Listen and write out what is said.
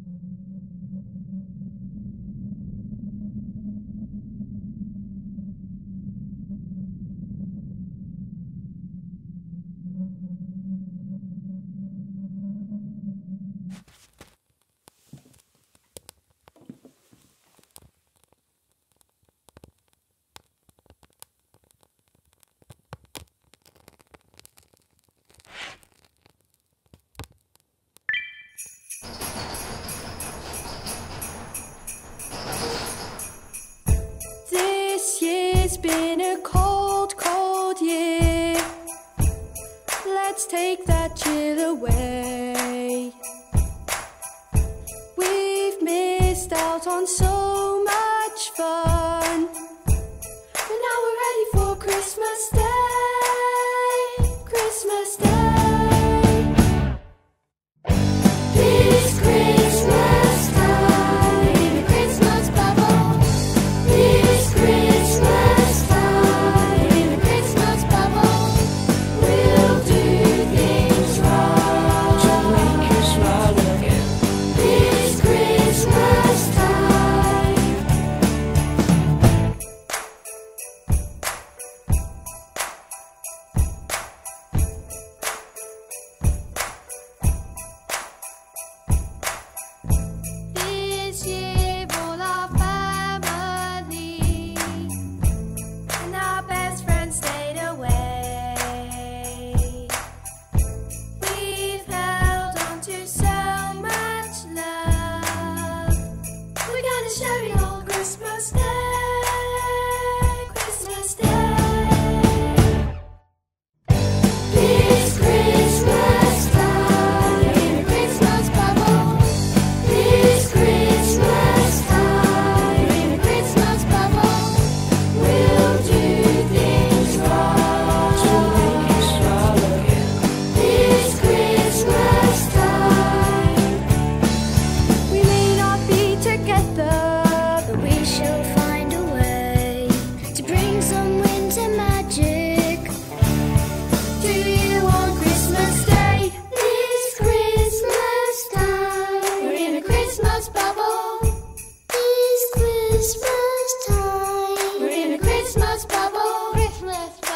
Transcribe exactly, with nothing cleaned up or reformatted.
It's been a cold, cold year. Let's take that chill away. We've missed out on so much fun, but now we're ready for Christmas Day. Christmas Day. This Christmas time in a Christmas bubble. This Christmas time in a Christmas bubble. We'll do things right to make you smile again. This Christmas time. This year all our family and our best friends stayed away. We've held on to so much love. We're gonna share it all Christmas Day. Christmas Day. This Christmas time in a Christmas bubble. This Christmas time in a Christmas bubble. We'll do things right to make you smile again. This Christmas time. We may not be together, but we shall find a way to bring some winter magic to you on Christmas Day. This Christmas time, we're in a Christmas bubble. This Christmas time, we're in a Christmas bubble. Christmas.